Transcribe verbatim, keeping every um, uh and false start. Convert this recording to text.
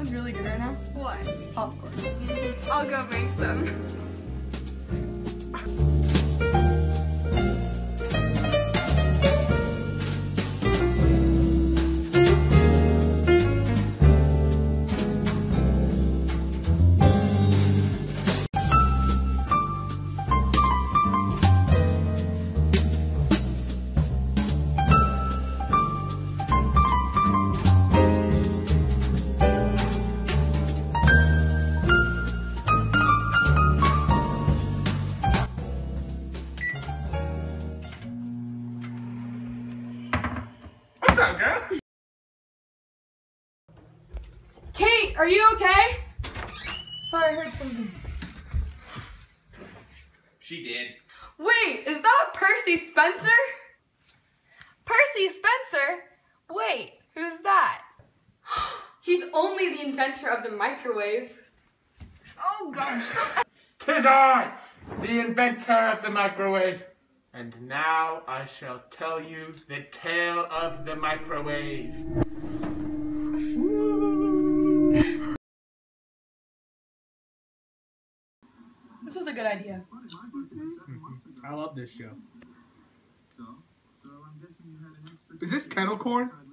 sounds really good right now? What? Popcorn. I'll go make some. What's up, girl? Kate, are you okay? Thought I heard something. She did. Wait, is that Percy Spencer? Percy Spencer? Wait, who's that? He's only the inventor of the microwave. Oh gosh. 'Tis I, the inventor of the microwave. And now I shall tell you the tale of the microwave. This was a good idea. I love this show. Is this kettle corn?